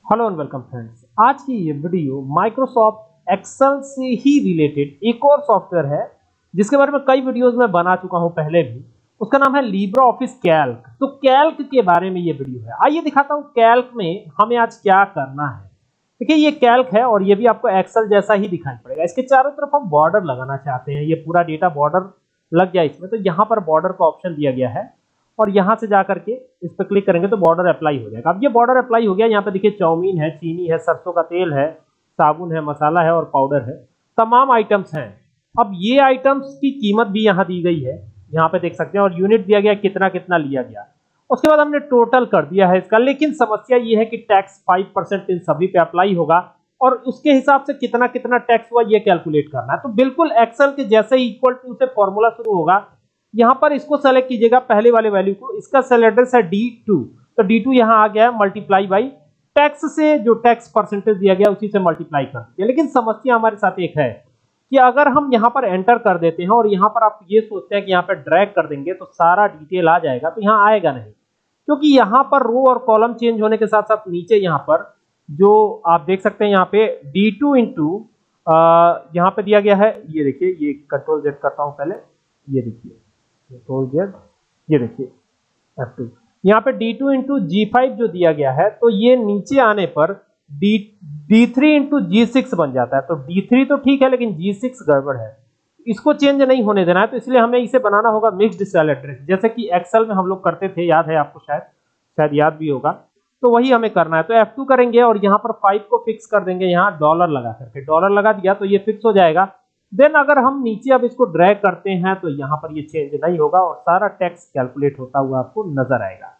Hello and welcome friends. आज की ये वीडियो माइक्रोसॉफ्ट एक्सेल से ही रिलेटेड एक और सॉफ्टवेयर है जिसके बारे में कई वीडियोस में बना चुका हूं पहले भी। उसका नाम है लिब्रे ऑफिस कैल्क। तो कैल्क के बारे में ये वीडियो है। आइए दिखाता हूं कैल्क में हमें आज क्या करना है। देखिए ये कैल्क है और ये भी आपको एक्सेल जैसा ही दिखाई पड़ेगा। इसके चारों तरफ हम बॉर्डर लगाना चाहते हैं, ये पूरा डेटा बॉर्डर लग जाए इसमें। तो यहाँ पर बॉर्डर का ऑप्शन दिया गया है और यहां से जाकर के इस पर क्लिक करेंगे तो बॉर्डर अप्लाई हो जाएगा। अब ये बॉर्डर अप्लाई हो गया। यहाँ पे देखिए चाउमीन है, चीनी है, सरसों का तेल है, साबुन है, मसाला है और पाउडर है। तमाम आइटम्स हैं। अब ये आइटम्स की कीमत भी यहाँ दी गई है, यहाँ पे देख सकते हैं, और यूनिट दिया गया कितना कितना लिया गया। उसके बाद हमने टोटल कर दिया है इसका। लेकिन समस्या ये है कि टैक्स 5% इन सभी पे अप्लाई होगा और उसके हिसाब से कितना कितना टैक्स हुआ ये कैलकुलेट करना है। तो बिल्कुल एक्सेल के जैसे ही इक्वल टू से फॉर्मूला शुरू होगा। यहां पर इसको सेलेक्ट कीजिएगा, पहले वाले वैल्यू को। इसका सेल एड्रेस है D2, तो D2 यहां आ गया है, मल्टीप्लाई बाई टैक्स से जो टैक्स परसेंटेज दिया गया उसी से मल्टीप्लाई कर दीजिए। लेकिन समस्या हमारे साथ एक है कि अगर हम यहां पर एंटर कर देते हैं और यहां पर आप ये सोचते हैं कि यहां पर ड्रैग कर देंगे तो सारा डिटेल आ जाएगा, तो यहां आएगा नहीं। क्योंकि यहां पर रो और कॉलम चेंज होने के साथ साथ नीचे यहां पर जो आप देख सकते हैं यहाँ पे D2 इंटू यहाँ पे दिया गया है। ये देखिए, ये कंट्रोल जेड करता हूं पहले, ये देखिए कंट्रोल जेड, ये देखिए F2, यहाँ पे D2 इंटू G5 जो दिया गया है, तो ये नीचे आने पर D3 इंटू G6 बन जाता है। तो D3 तो ठीक है लेकिन G6 गड़बड़ है, इसको चेंज नहीं होने देना है। तो इसलिए हमें इसे बनाना होगा मिक्स्ड सेल एड्रेस, जैसे कि एक्सेल में हम लोग करते थे, याद है आपको, शायद याद भी होगा। तो वही हमें करना है। तो F2 करेंगे और यहाँ पर 5 को फिक्स कर देंगे, यहाँ डॉलर लगा करके। डॉलर लगा दिया तो ये फिक्स हो जाएगा। देन अगर हम नीचे अब इसको ड्रैग करते हैं तो यहाँ पर ये चेंज नहीं होगा और सारा टैक्स कैलकुलेट होता हुआ आपको नजर आएगा।